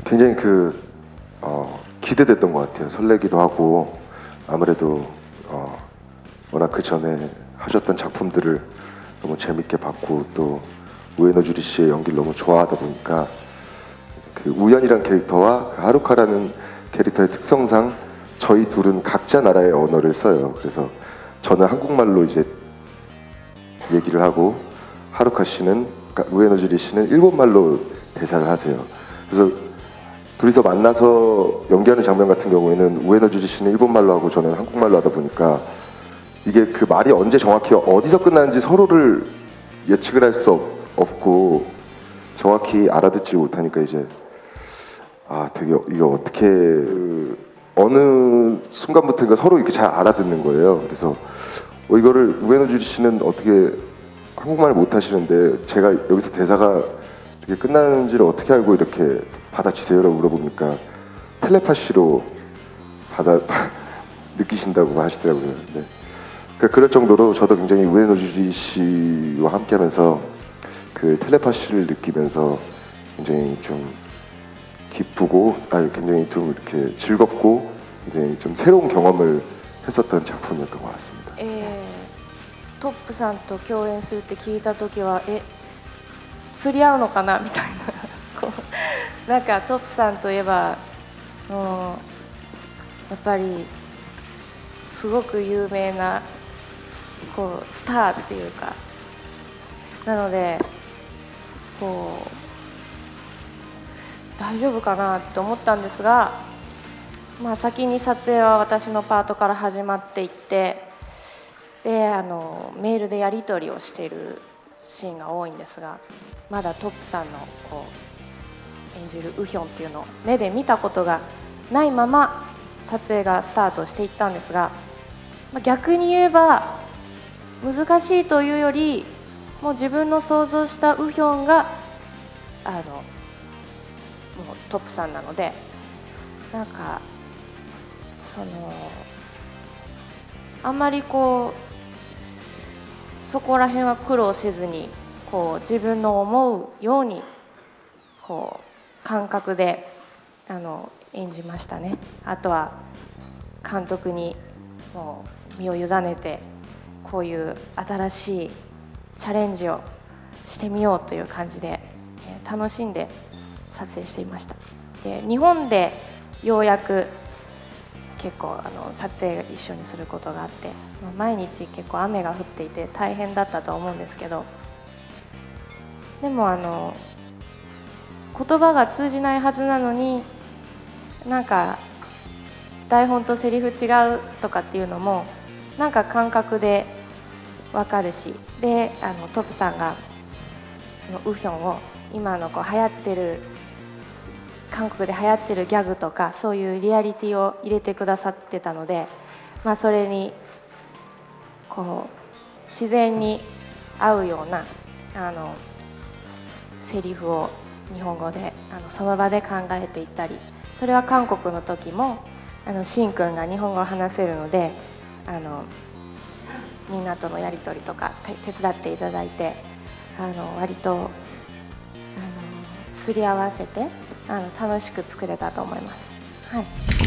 굉장히 기대됐던 것 같아요. 설레기도 하고 아무래도 워낙 그 전에 하셨던 작품들을 너무 재밌게 봤고 또 우에노 주리 씨의 연기를 너무 좋아하다 보니까 그 우연이란 캐릭터와 그 하루카라는 캐릭터의 특성상 저희 둘은 각자 나라의 언어를 써요. 그래서 저는 한국말로 이제 얘기를 하고 하루카 씨는, 그러니까 우에노 주리 씨는 일본말로 대사를 하세요. 그래서 둘이서 만나서 연기하는 장면 같은 경우에는 우에노 주리 씨는 일본말로 하고 저는 한국말로 하다 보니까 이게 그 말이 언제 정확히 어디서 끝나는지 서로를 예측을 할 수 없고 정확히 알아듣지 못하니까 이제 되게 이거 어떻게 어느 순간부터인가 서로 이렇게 잘 알아듣는 거예요. 그래서 이거를 우에노 주리 씨는 어떻게 한국말 못 하시는데 제가 여기서 대사가 이렇게 끝나는지를 어떻게 알고 이렇게 받아치세요라고 물어보니까 텔레파시로 느끼신다고 하시더라고요. 네. 그럴 정도로 저도 굉장히 우에노 주리 씨와 함께하면서 그 텔레파시를 느끼면서 굉장히 좀 기쁘고 굉장히 좀 이렇게 즐겁고 굉장히 좀 새로운 경험을 했었던 작품이었던 것 같습니다. トップさんと共演するって聞いた時は釣り合うのかなみたいななんかトップさんといえばやっぱりすごく有名なスターっていうかなので大丈夫かなって思ったんですが、先に撮影は私のパートから始まっていってでメールでやり取りをしているシーンが多いんですが、まだトップさんの演じるウヒョンっていうのを目で見たことがないまま撮影がスタートしていったんですが、逆に言えば難しいというよりもう自分の想像したウヒョンがもうトップさんなので、なんかあんまりそこら辺は苦労せずに自分の思うように感覚で演じましたね。あとは監督にもう身を委ねてこういう新しいチャレンジをしてみようという感じで楽しんで撮影していました。で日本でようやく結構撮影一緒にすることがあって、毎日結構雨が降っていて大変だったと思うんですけど、でも言葉が通じないはずなのになんか台本とセリフ違うとかっていうのもなんか感覚で分かるし、でトップさんがそのウヒョンを今の流行ってる韓国で流行ってるギャグとかそういうリアリティを入れてくださってたので、それに自然に合うようなセリフを日本語でその場で考えていったり、それは韓国の時もシンくんが日本語を話せるのでみんなとのやり取りとか手伝っていただいて割とすり合わせて楽しく作れたと思います。はい。